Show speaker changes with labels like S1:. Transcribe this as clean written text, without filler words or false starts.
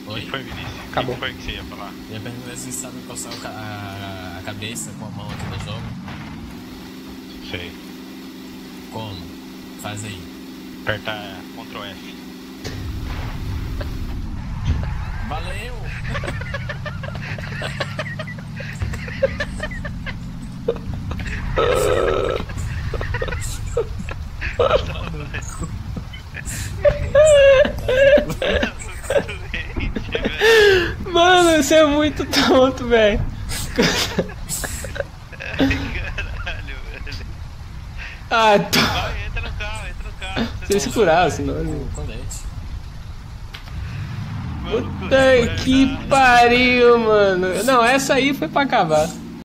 S1: O que
S2: Oi?
S1: foi, Vinícius? O
S3: Acabou.
S1: que foi que você ia falar?
S2: Eu ia perguntar se sabe coçar a cabeça com a mão aqui no jogo.
S1: Sei.
S2: Como? Faz aí.
S1: Apertar Ctrl F.
S2: Valeu!
S3: Mano, você é muito tonto, velho.
S1: Caralho, velho.
S3: Ah,
S1: Vai, entra no carro, entra no carro.
S3: se ele se curar, senão...
S2: O colete.
S1: Mano,
S3: Puta que pariu, mano. Não, essa aí foi pra acabar.